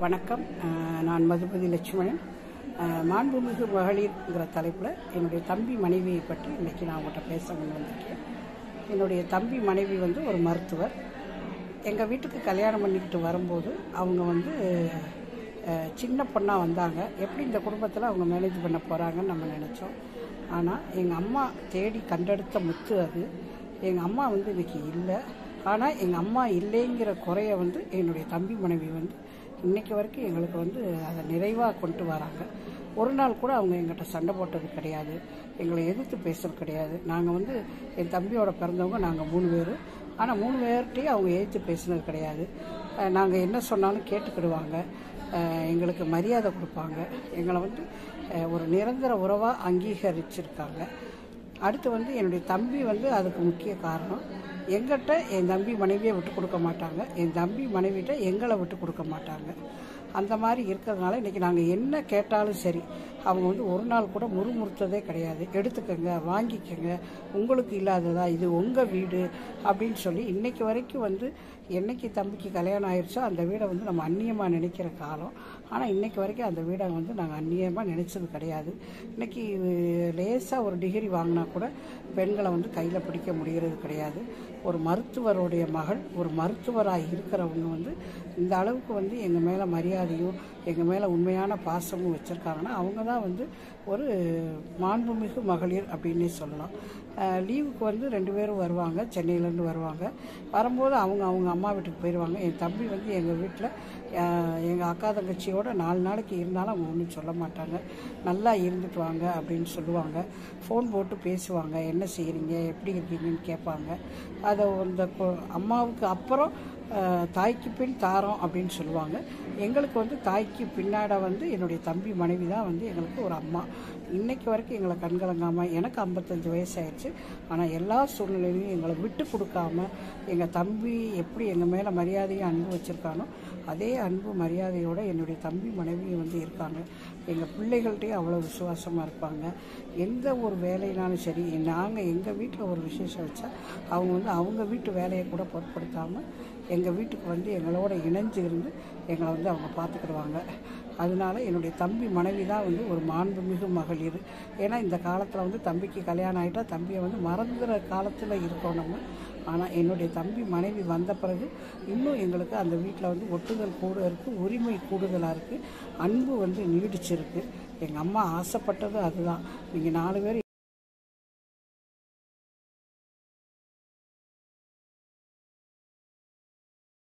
வணக்கம். நான் மதுபதி லட்சுமணன். மாண்புமிகு மகளிர்ங்கிற தலைப்பில் என்னுடைய தம்பி மனைவியை பற்றி இன்றைக்கி நான் உங்கள்கிட்ட பேச கொண்டு வந்திருக்கேன். என்னுடைய தம்பி மனைவி ஒரு மருத்துவர். எங்கள் வீட்டுக்கு கல்யாணம் பண்ணிக்கிட்டு வரும்போது அவங்க சின்ன பொண்ணாக வந்தாங்க. எப்படி இந்த குடும்பத்தில் அவங்க மேனேஜ் பண்ண போகிறாங்கன்னு நம்ம நினச்சோம். ஆனால் எங்கள் அம்மா தேடி கண்டெடுத்த முத்து அது. எங்கள் அம்மா இன்றைக்கி இல்லை. ஆனால் எங்கள் அம்மா இல்லைங்கிற குறைய என்னுடைய தம்பி மனைவி இன்றைக்கி வரைக்கும் எங்களுக்கு அதை நிறைவாக கொண்டு வராங்க. ஒரு நாள் கூட அவங்க எங்கிட்ட சண்டை போட்டது கிடையாது, எங்களை எதிர்த்து பேசுறது கிடையாது. நாங்கள் என் தம்பியோட பிறந்தவங்க நாங்கள் 3 பேர். ஆனால் 3 பேர்கிட்டையும் அவங்க எதிர்த்து பேசுனது கிடையாது. நாங்கள் என்ன சொன்னாலும் கேட்டுக்கிடுவாங்க, எங்களுக்கு மரியாதை கொடுப்பாங்க, எங்களை ஒரு நிரந்தர உறவாக அங்கீகரிச்சிருக்காங்க. அடுத்து என்னுடைய தம்பி அதுக்கு முக்கிய காரணம். எங்கிட்ட என் தம்பி மனைவியை விட்டு கொடுக்க மாட்டாங்க, என் தம்பி மனைவிட்ட எங்களை விட்டு கொடுக்க மாட்டாங்க. அந்த மாதிரி இருக்கிறதுனால இன்றைக்கி நாங்கள் என்ன கேட்டாலும் சரி, அவங்க ஒரு நாள் கூட முறுமுறுத்ததே கிடையாது. எடுத்துக்கங்க, வாங்கிக்கங்க, உங்களுக்கு இல்லாததா, இது உங்கள் வீடு அப்படின்னு சொல்லி இன்றைக்கி வரைக்கும் என்னைக்கு தம்பிக்கு கல்யாணம் ஆயிடுச்சோ அந்த வீடை நம்ம அந்நியமாக நினைக்கிற காலம். ஆனால் இன்றைக்கி வரைக்கும் அந்த வீடை நாங்கள் அந்நியமாக நினச்சது கிடையாது. இன்றைக்கி லேசாக ஒரு டிகிரி வாங்கினா கூட பெண்களை கையில் பிடிக்க முடிகிறது கிடையாது. ஒரு மருத்துவருடைய மகள், ஒரு மருத்துவராக இருக்கிறவங்க இந்த அளவுக்கு எங்கள் மேலே மரியாதையும் எங்கள் மேலே உண்மையான பாசமும் வச்சுருக்காங்கன்னா அவங்க தான் ஒரு மாண்புமிகு மகளிர் அப்படின்னே சொல்லலாம். லீவுக்கு 2 பேரும் வருவாங்க, சென்னையிலேருந்து வருவாங்க. வரும்போது அவங்க அம்மா வீட்டுக்கு போயிடுவாங்க. என் தம்பி எங்கள் வீட்டில் எங்கள் அக்கா தங்கச்சியோட 4 நாளைக்கு இருந்தாலும் அவங்க ஒன்றும் சொல்ல மாட்டாங்க. நல்லா இருந்துட்டு வாங்க அப்படின்னு சொல்லுவாங்க. ஃபோன் போட்டு பேசுவாங்க, என்ன செய்கிறீங்க, எப்படி இருக்கீங்கன்னு கேட்பாங்க. அதை அந்த அம்மாவுக்கு அப்புறம் தாய்க்கு பின் தாரம் அப்படின்னு சொல்லுவாங்க. எங்களுக்கு தாய்க்கு பின்னாட என்னுடைய தம்பி மனைவி தான் எங்களுக்கு ஒரு அம்மா. இன்றைக்கு வரைக்கும் எங்களை கண்கலங்காமல், எனக்கு 55 வயசாகிடுச்சு, ஆனால் எல்லா சூழ்நிலையிலையும் எங்களை விட்டு கொடுக்காம எங்கள் தம்பி எப்படி எங்கள் மேலே மரியாதையும் அன்பு வச்சுருக்கானோ அதே அன்பு மரியாதையோடு என்னுடைய தம்பி மனைவியும் இருக்காங்க. எங்கள் பிள்ளைகள்கிட்டையும் அவ்வளோ விசுவாசமாக இருப்பாங்க. எந்த ஒரு வேலையினாலும் சரி, நாங்கள் எங்கள் வீட்டில் ஒரு விசேஷம் வச்சா அவங்க அவங்க வீட்டு வேலையை கூட பொருட்படுத்தாமல் எங்கள் வீட்டுக்கு எங்களோட இணைஞ்சு இருந்து எங்களை அவங்க பார்த்துக்கிடுவாங்க. அதனால என்னுடைய தம்பி மனைவி தான் ஒரு மாண்புமிகு மகளிர். ஏன்னா இந்த காலத்தில் தம்பிக்கு கல்யாணம் ஆகிட்டா தம்பியை மறந்துற காலத்தில் இருக்கோம் நம்ம. ஆனால் என்னுடைய தம்பி மனைவி வந்த பிறகு இன்னும் எங்களுக்கு அந்த வீட்டில் ஒட்டுதல் கூட இருக்குது, உரிமை கூடுதலாக இருக்குது, அன்பு நீடிச்சிருக்கு. எங்கள் அம்மா ஆசைப்பட்டது அதுதான். நீங்கள் 4 பேர்